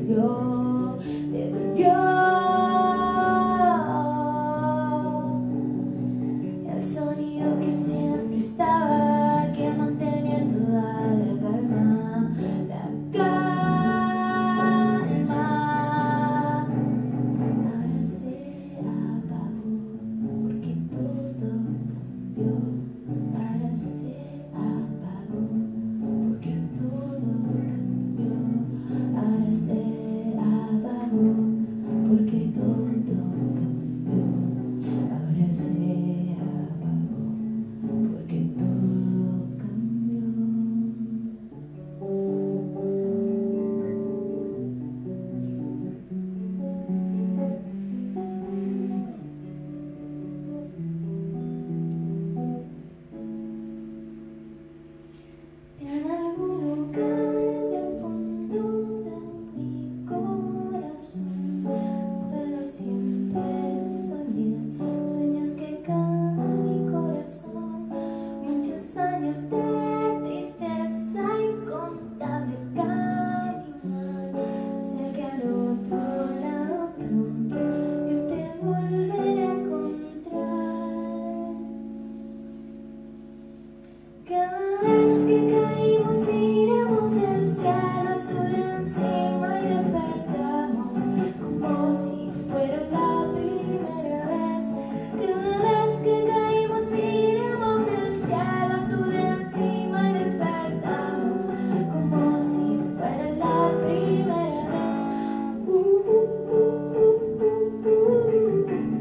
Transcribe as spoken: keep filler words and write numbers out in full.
volvió, te volvió. El sonido que siempre estaba, que mantenía toda la calma, la calma. Ahora se apagó porque todo cambió. Ahora se apagó porque todo cambió. Ahora se apagó porque todo cambió. Ahora se apagó porque todo cambió. En algún lugar del fondo de mi corazón puedo siempre soñar sueños que calman mi corazón. Muchos años de tristeza, incontable caminar. Sé que al otro lado pronto yo te volveré a encontrar. Cada vez que caímos miramos el cielo azul encima y despertamos como si fuera la primera vez. Cada vez que caímos miramos el cielo azul encima y despertamos como si fuera la primera vez. Uh, uh, uh, uh, uh, uh, uh.